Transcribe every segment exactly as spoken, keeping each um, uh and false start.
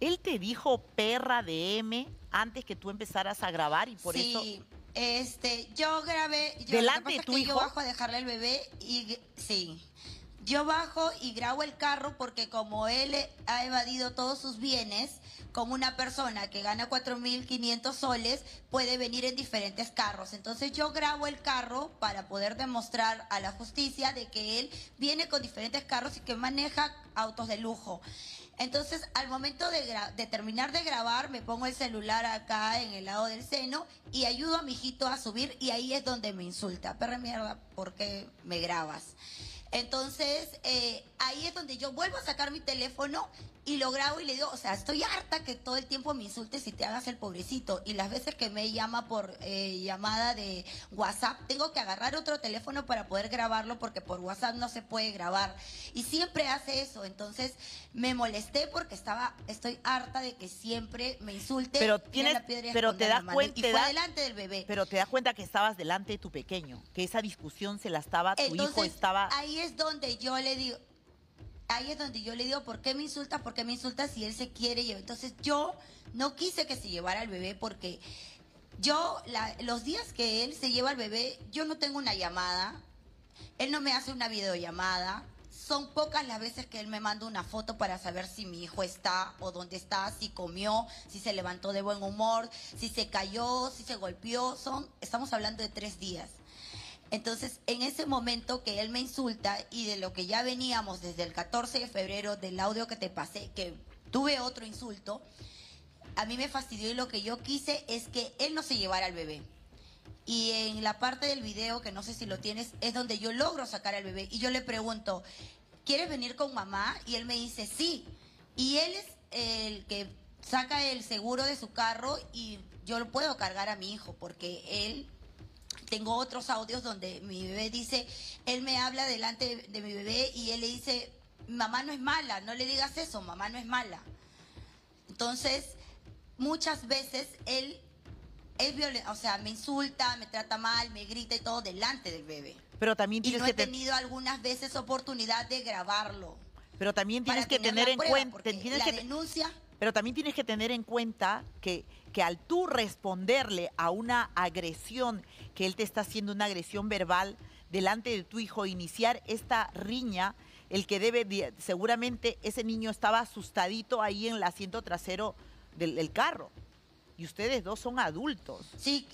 Él te dijo perra de M antes que tú empezaras a grabar y por sí, eso... Sí, este, yo grabé... Yo, ¿Delante de lo que pasa tu es que hijo? yo bajo a dejarle el bebé y... Sí. Yo bajo y grabo el carro porque como él ha evadido todos sus bienes, como una persona que gana cuatro mil quinientos soles, puede venir en diferentes carros. Entonces yo grabo el carro para poder demostrar a la justicia de que él viene con diferentes carros y que maneja autos de lujo. Entonces, al momento de, de terminar de grabar, me pongo el celular acá en el lado del seno y ayudo a mi hijito a subir y ahí es donde me insulta. Perra mierda, ¿por qué me grabas? Entonces, eh, ahí es donde yo vuelvo a sacar mi teléfono y lo grabo y le digo, o sea, estoy harta que todo el tiempo me insultes y te hagas el pobrecito. Y las veces que me llama por eh, llamada de WhatsApp, tengo que agarrar otro teléfono para poder grabarlo porque por WhatsApp no se puede grabar. Y siempre hace eso. Entonces, me molesté porque estaba, estoy harta de que siempre me insulte. Pero tienes, la piedra y pero te das la cuenta, y te fue da- delante del bebé. pero te das cuenta que estabas delante de tu pequeño, que esa discusión se la estaba, tu Entonces, hijo estaba... ahí es donde yo le digo, ahí es donde yo le digo, ¿por qué me insultas? ¿Por qué me insultas si él se quiere llevar? Entonces yo no quise que se llevara al bebé porque yo, la- los días que él se lleva al bebé, yo no tengo una llamada, él no me hace una videollamada. Son pocas las veces que él me manda una foto para saber si mi hijo está o dónde está, si comió, si se levantó de buen humor, si se cayó, si se golpeó. Son, estamos hablando de tres días. Entonces, en ese momento que él me insulta y de lo que ya veníamos desde el catorce de febrero del audio que te pasé, que tuve otro insulto, a mí me fastidió y lo que yo quise es que él no se llevara al bebé. Y en la parte del video, que no sé si lo tienes, es donde yo logro sacar al bebé. Y yo le pregunto, ¿quieres venir con mamá? Y él me dice, sí. Y él es el que saca el seguro de su carro y yo lo puedo cargar a mi hijo porque él... Tengo otros audios donde mi bebé dice, él me habla delante de, de mi bebé y él le dice, mamá no es mala, no le digas eso, mamá no es mala. Entonces, muchas veces él es violento, o sea, me insulta, me trata mal, me grita y todo delante del bebé. Pero también Y tienes no que he te- tenido algunas veces oportunidad de grabarlo. pero también tienes Para que tener tener la en prueba, cuenta, porque tienes la que, denuncia... pero también tienes que tener en cuenta que, que al tú responderle a una agresión, que él te está haciendo una agresión verbal delante de tu hijo, iniciar esta riña, el que debe, de- seguramente ese niño estaba asustadito ahí en el asiento trasero del, del carro. Y ustedes dos son adultos. Sí,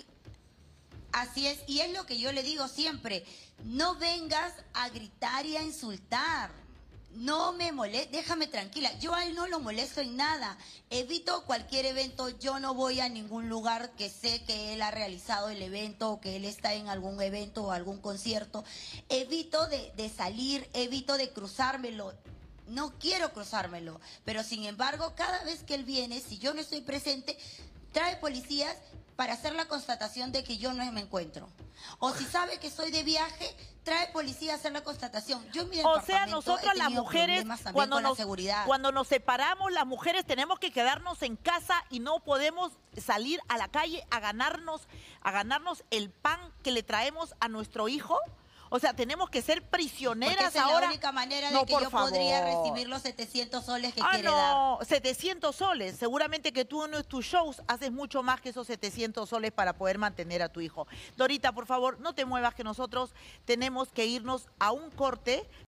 así es, y es lo que yo le digo siempre, no vengas a gritar y a insultar, no me molestes, déjame tranquila, yo a él no lo molesto en nada, evito cualquier evento, yo no voy a ningún lugar que sé que él ha realizado el evento o que él está en algún evento o algún concierto, evito de, de salir, evito de cruzármelo. No quiero cruzármelo, pero sin embargo, cada vez que él viene, si yo no estoy presente, trae policías para hacer la constatación de que yo no me encuentro. O si sabe que estoy de viaje, trae policía a hacer la constatación. Yo en mi O sea, departamento nosotros he las tenido mujeres, problemas también cuando con la nos, seguridad. cuando nos separamos, las mujeres tenemos que quedarnos en casa y no podemos salir a la calle a ganarnos, a ganarnos el pan que le traemos a nuestro hijo. O sea, tenemos que ser Porque prisioneras esa es ahora. la única manera de No, que por yo podría favor. recibir los setecientos soles que Ah, quiere dar. no, setecientos soles. Seguramente que tú en tus shows haces mucho más que esos setecientos soles para poder mantener a tu hijo. Dorita, por favor, no te muevas, que nosotros tenemos que irnos a un corte.